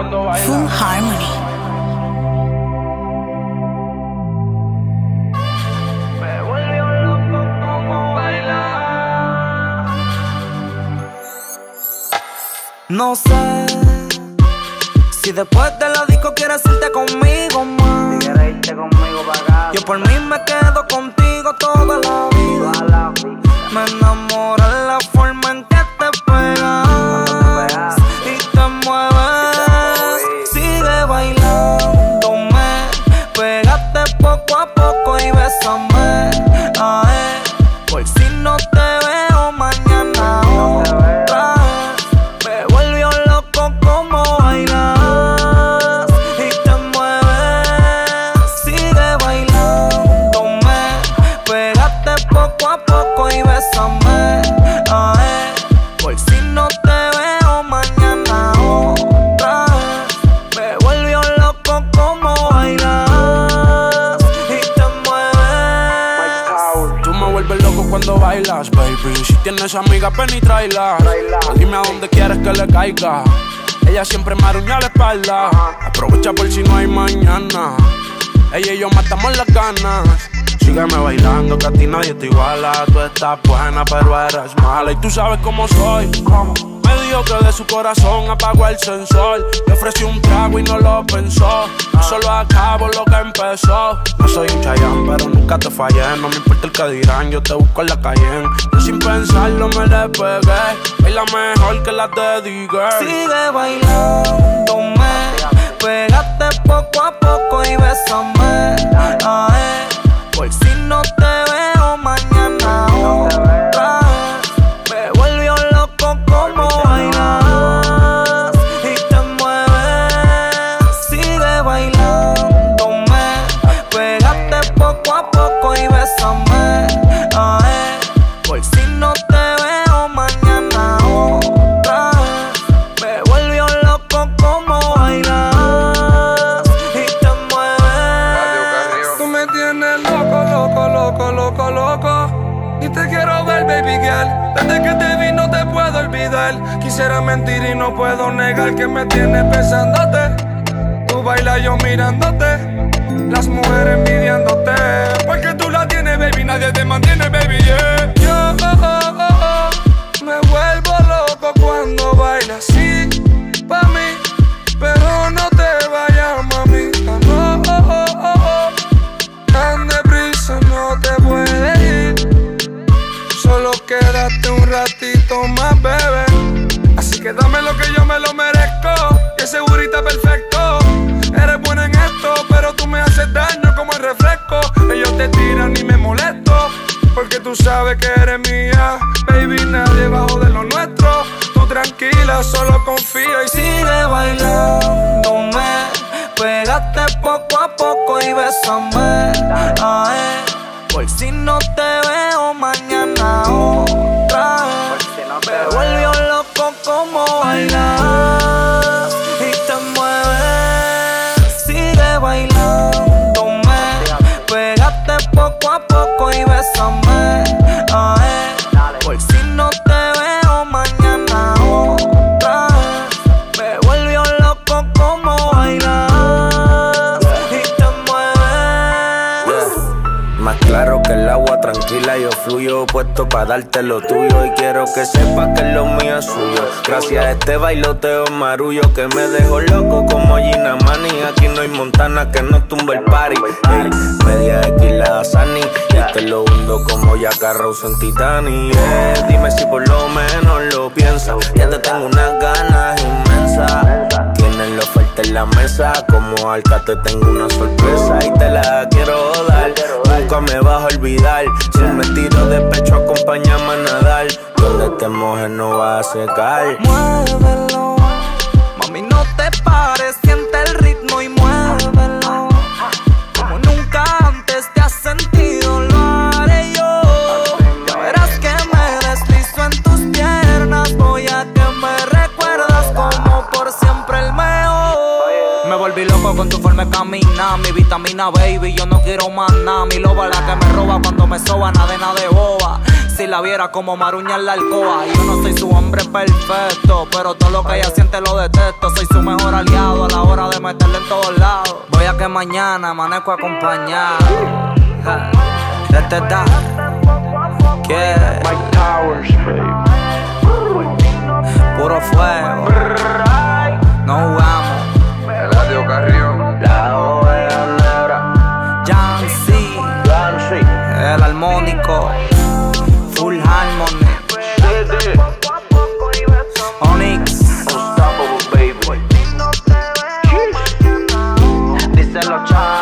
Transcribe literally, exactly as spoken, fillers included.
cuando baila. Full Harmony. Me volvió loco como baila. No sé si después de la disco quieres irte conmigo más. Si quieres irte conmigo pa' acá. Yo por mí me quedo contigo toda la vida. Toda la vida. Me enamora la forma en que te pegas y te mueves. Sigue bailándome, pégate poco a poco y bésame. Ay, por si no te veo mañana otra vez. Me volvió loco como bailas y te mueves. Sigue bailándome, pégate poco a poco y bésame. Ay, por si no te veo mañana otra vez. Me volvió loco como bailas y te mueves. Tú me vuelves loco cuando bailas, baby. Si tienes amiga, ven y tráela. Dime a dónde quieres que le caiga. Ella siempre me aruña la espalda. Aprovecha por si no hay mañana. Ella y yo matamos las ganas. Sígueme bailando, que a ti nadie te iguala. Tú estás buena, pero eres mala. Y tú sabes cómo soy. Me dijo que de su corazón apagó el sensor. Le ofrecí un trago y no lo pensó. Yo solo acabo lo que empezó. No soy un Chayanne, pero nunca te fallé. No me importa el que dirán, yo te busco en la calle. Yo sin pensarlo me le pegué. Es la mejor que la dediqué. Sigue bailándome, pégate poco a poco y bésame. Ay, por si no te veo mañana otra vez. Me volvió loco como bailas y te mueves. Sigue bailándome, pégate poco a poco y bésame. Ay, por si no te veo mañana otra vez. Me volvió loco como bailas y te mueves. Tú me tienes loco, loco, loco, loco, loco. Y te quiero ver, baby girl. Desde que te vi no te puedo olvidar. Quisiera mentir y no puedo negar que me tienes pensándote. Tú bailas yo mirándote. Las mujeres envidiándote. Porque tú la tienes, baby, nadie te mantiene, baby, yeah. Yo oh, oh, oh, oh, me vuelvo loco cuando bailas así pa' mí. Pero no te vayas, mamita, no, oh, oh, oh, oh. Tan deprisa no te puedes ir. Solo quédate un ratito más, bebé. Así que dame lo que yo me lo merezco. Que segurita perfecto. Eres buena en esto, pero tú me haces daño como el refresco. Ellos te tiran y me molesto, porque tú sabes que eres mía. Baby, nadie va a joder lo nuestro. Tú tranquila, solo confía y sigue bailándome, pégate poco a poco y bésame. Ay, por si no te veo mañana otra vez. Me volvió loco como bailas y te mueves. Sigue bailándome, pégate poco a poco y bésame. Ay, por si no te veo mañana otra vez. Me volvió loco como bailas y te mueves. Más claro que el agua, tranquila, yo fluyo, puesto pa' darte lo tuyo. Y quiero que sepas que lo mío es suyo. Gracias a este bailoteo marullo que me dejó loco como Gina Mani. Aquí no hay montana que no tumbe el party. Ey, media X la Sani, y te lo hundo como Jacka Rose en Titanic. Yeah, dime si por lo menos lo piensas. Ya te tengo unas ganas inmensas. Tienes la oferta en la mesa, como Alca te tengo una sorpresa y te la quiero dar. Nunca me vas a olvidar. Si me tiro de pecho, acompáñame a nadar. Donde te mojes no vas a secar. Muévelo, mami, no te pares, siente el ritmo y muévelo. Como nunca antes te has sentido, lo haré yo. Ya verás que me deslizo en tus piernas. Voy a que me recuerdas como por siempre el mejor. Me volví loco con tu forma de caminar. Mi vitamina, baby, yo no quiero más nada. Mi loba la que me roba cuando me soba, nada de nada de boba. si la viera como Maruña en la alcoba. Yo no soy su hombre perfecto, pero todo lo que ella siente lo detesto. Soy su mejor aliado a la hora de meterle en todos lados. Voy a que mañana amanezco acompañado. Ja. Este da que Mike Towers, baby. puro fuego. No jugamos. Eladio Carrión. La oveja negra. Jan C, Clancy. el armónico. Full Harmony. Onyx. Unstoppable, baby. Díselo, Chá.